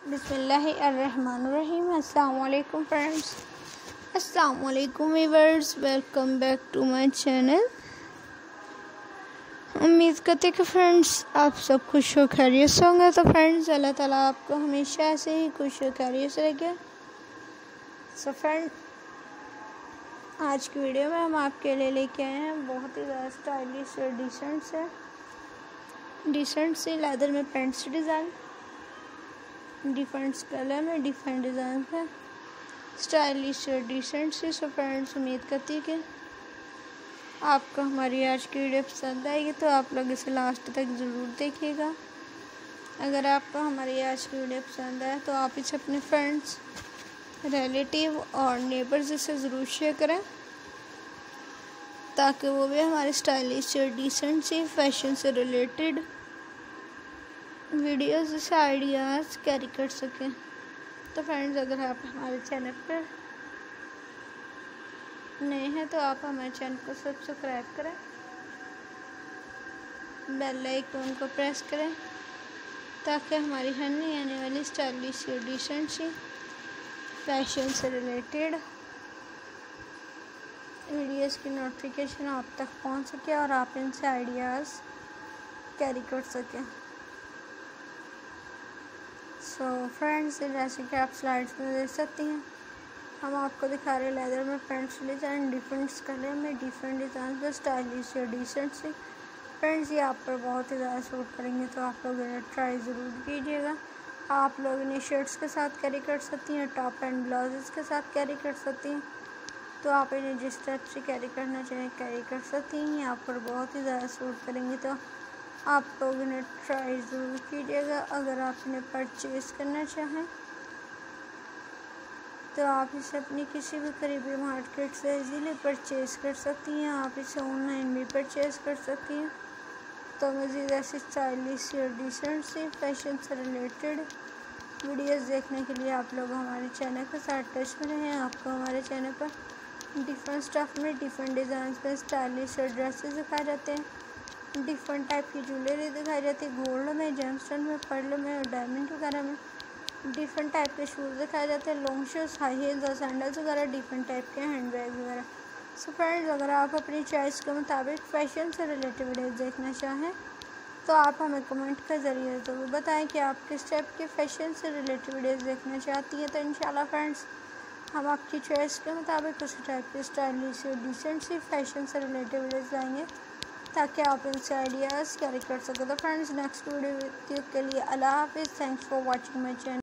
बिस्मिल्लाहिर्रहमानिर्रहीम। अस्सलाम वालेकुम फ्रेंड्स, अस्सलाम वालेकुम viewers, welcome back to my channel. उम्मीद करते कि फ्रेंड्स आप सब खुश हो खैरियत से होंगे। तो फ्रेंड्स अल्लाह ताला आपको हमेशा ऐसे ही खुश हो खैरियत से रखे। सो फ्रेंड, आज की वीडियो में हम आपके लिए लेके आए हैं बहुत ही ज़्यादा स्टाइलिश और डिसेंट सी लेदर में पेंट्स डिज़ाइन, डिफरेंट कलर में डिफरेंट डिज़ाइन है, स्टाइलिश और डिसेंट सी। सो फ्रेंड्स, उम्मीद करती है कि आपको हमारी आज की वीडियो पसंद आएगी, तो आप लोग इसे लास्ट तक ज़रूर देखिएगा। अगर आपको हमारी आज की वीडियो पसंद आए तो आप इसे अपने फ्रेंड्स, रिलेटिव और नेबर्स से ज़रूर शेयर करें, ताकि वो भी हमारे स्टाइलिश और डिसेंट सी फैशन से रिलेटेड वीडियोज़ से आइडियाज़ कैरी कर सकें। तो फ्रेंड्स, अगर आप हमारे चैनल पर नए हैं तो आप हमारे चैनल को सब्सक्राइब करें, बेल आइकन को प्रेस करें, ताकि हमारी हर नई आने वाली स्टाइलिश और डिसेंट सी फैशन से रिलेटेड वीडियोज़ की नोटिफिकेशन आप तक पहुंच सके और आप इनसे आइडियाज़ कैरी कर सकें। सो फ्रेंड्स, जैसे कि आप स्लाइड्स में देख सकती हैं, हम आपको दिखा रहे हैं लेदर में पेंट्स डिज़ाइन, डिफरेंट कलर में डिफरेंट डिज़ाइन पर स्टाइलिश और डिसेंट सी। फ्रेंड्स, ये आप पर बहुत ही ज़्यादा सूट करेंगे, तो आप लोग इन्हें ट्राई ज़रूर कीजिएगा। आप लोग इन्हें शर्ट्स के साथ कैरी कर सकती हैं, टॉप एंड ब्लाउजेस के साथ कैरी कर सकती हैं। तो आप इन्हें जिस टाइप से कैरी करना चाहें कैरी कर सकती हैं। ये आप पर बहुत ही ज़्यादा सूट करेंगे, तो आप लोग इन्हें ट्राई ज़रूर कीजिएगा। अगर आप इन्हें परचेज़ करना चाहें तो आप इसे अपनी किसी भी करीबी मार्केट से इजीली परचेज़ कर सकती हैं। आप इसे ऑनलाइन भी परचेज़ कर सकती हैं। तो मज़ीद ऐसी स्टाइलिश और डिसेंट सी फैशन से रिलेटेड वीडियोस देखने के लिए आप लोग हमारे चैनल के साथ टच में रहें। आपको हमारे चैनल पर डिफरेंट स्टफ में डिफरेंट डिज़ाइन पे स्टाइलिश और ड्रेसेस दिखाए जाते हैं, डिफरेंट टाइप की ज्वेलरी दिखाई जाती है, गोल्ड में, जेमस्टोन में, पर्ल में और डायमंड वगैरह में। डिफरेंट टाइप के शूज़ दिखाए जाते हैं, लॉन्ग शूज़, हाई हील्स और सैंडल्स वगैरह, डिफरेंट टाइप के हैंड बैग वगैरह। सो फ्रेंड्स, अगर आप अपनी चॉइस के मुताबिक फैशन से रिलेटेड वीडियोस देखना चाहें तो आप हमें कमेंट के ज़रिए ज़रूर बताएं कि आप किस टाइप के फैशन से रिलेटेड वीडियोस देखना चाहती हैं। तो इंशाल्लाह फ्रेंड्स, हम आपकी चॉइस के मुताबिक उसी टाइप के स्टाइलिश और डिसेंट सी फैशन से रिलेटेड वीडियोस लाएंगे, ताकि आप इनसे आइडियाज़ कैरी कर सकें। तो फ्रेंड्स, नेक्स्ट वीडियो के लिए अल्लाह हाफिज़। Thanks for watching my channel.